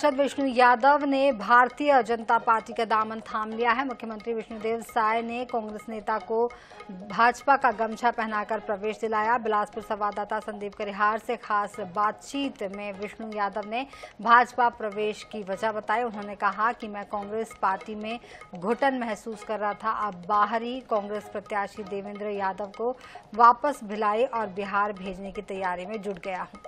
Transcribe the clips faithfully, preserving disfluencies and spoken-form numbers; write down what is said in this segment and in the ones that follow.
सांसद विष्णु यादव ने भारतीय जनता पार्टी का दामन थाम लिया है। मुख्यमंत्री विष्णुदेव साय ने कांग्रेस नेता को भाजपा का गमछा पहनाकर प्रवेश दिलाया। बिलासपुर संवाददाता संदीप करिहार से खास बातचीत में विष्णु यादव ने भाजपा प्रवेश की वजह बताई। उन्होंने कहा कि मैं कांग्रेस पार्टी में घुटन महसूस कर रहा था, अब बाहरी कांग्रेस प्रत्याशी देवेंद्र यादव को वापस भिलाई और बिहार भेजने की तैयारी में जुट गया हूं।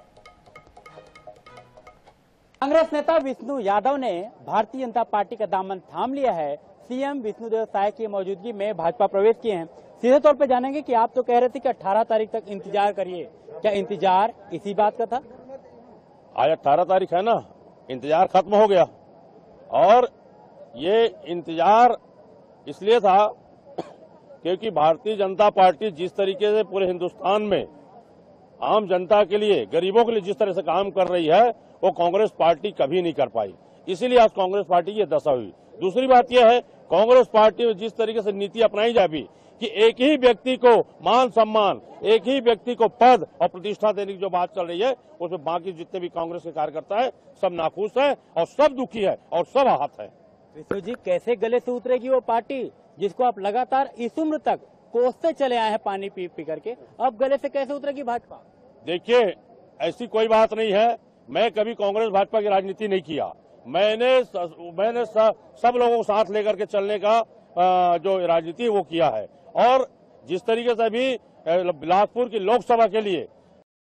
कांग्रेस नेता विष्णु यादव ने भारतीय जनता पार्टी का दामन थाम लिया है। सीएम विष्णुदेव साय की मौजूदगी में भाजपा प्रवेश किए हैं। सीधे तौर पे जानेंगे कि आप तो कह रहे थे कि अठारह तारीख तक इंतजार करिए, क्या इंतजार इसी बात का था? आज अठारह तारीख है ना, इंतजार खत्म हो गया। और ये इंतजार इसलिए था क्योंकि भारतीय जनता पार्टी जिस तरीके से पूरे हिंदुस्तान में आम जनता के लिए, गरीबों के लिए जिस तरह से काम कर रही है, वो कांग्रेस पार्टी कभी नहीं कर पाई। इसीलिए आज कांग्रेस पार्टी की दशा हुई। दूसरी बात यह है, कांग्रेस पार्टी में जिस तरीके से नीति अपनाई जाती कि एक ही व्यक्ति को मान सम्मान, एक ही व्यक्ति को पद और प्रतिष्ठा देने की जो बात चल रही है, उसमें बाकी जितने भी कांग्रेस के कार्यकर्ता है सब नाखुश है और सब दुखी है और सब आहत है। विष्णु जी, कैसे गले से उतरेगी वो पार्टी जिसको आप लगातार इस उम्र तक कोसते चले आए हैं पानी पी पी करके, अब गले से कैसे उतरेगी भाजपा? देखिए, ऐसी कोई बात नहीं है। मैं कभी कांग्रेस भाजपा की राजनीति नहीं किया। मैंने मैंने सब लोगों को साथ लेकर के चलने का जो राजनीति वो किया है। और जिस तरीके से अभी बिलासपुर की लोकसभा के लिए